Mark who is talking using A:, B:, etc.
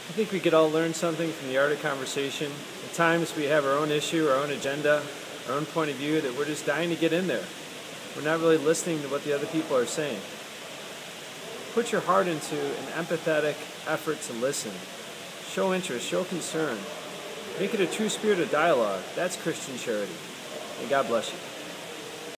A: I think we could all learn something from the art of conversation. At times we have our own issue, our own agenda, our own point of view that we're just dying to get in there. We're not really listening to what the other people are saying. Put your heart into an empathetic effort to listen. Show interest, show concern. Make it a true spirit of dialogue. That's Christian charity. And God bless you.